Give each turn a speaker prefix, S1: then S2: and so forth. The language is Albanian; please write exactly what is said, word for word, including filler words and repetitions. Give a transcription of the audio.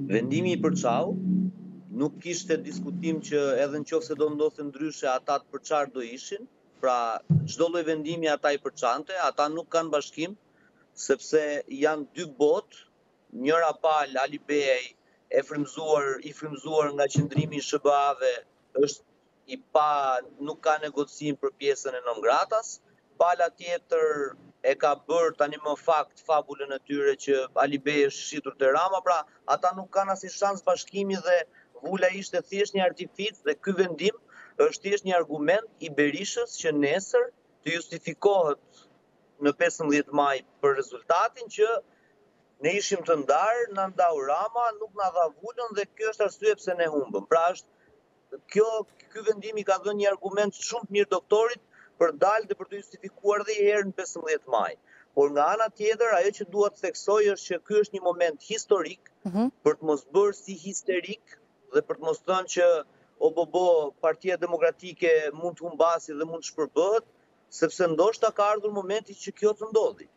S1: Vendimi i përçau nuk kishte diskutim që edhe në qoftë se do ndodhte ndryshe ata të përçar do ishin, pra çdo lloj vendimi ata i përçante, ata nuk kanë bashkim sepse janë dy botë, njëra palë Ali Beaj e frymzuar, i frymzuar nga qëndrimi i S B A-ve është i pa, nuk ka negocim për pjesën e non gratas, pala tjetër e ka bërë tani më fakt fabulën e tyre që Ali Beaj është shitur te Rama, pra ata nuk kanë asnjë shans bashkimi dhe Vula ishte thjesht një artific dhe ky vendim është thjesht një argument i Berishës që nesër të justifikohet në pesëmbëdhjetë maj për rezultatin që ne ishim të ndarë, na ndau Rama, nuk na dha Vulën dhe kjo është arsye pse ne humbëm. Pra është kjo ky vendim i ka dhënë një argument shumë të mirë doktorit për dalë dhe për të justifikuar edhe një herë në pesëmbëdhjetë maj. Por nga ana tjetër, ajo që dua të theksoj është që ky është një moment historik uh -huh. për të mos bërë si histerik dhe për të mos thënë që o bo bo, Partia Demokratike mund të humbasi dhe mund të shpërbëhet, sepse ndoshta ka ardhur momenti që kjo të ndodhi.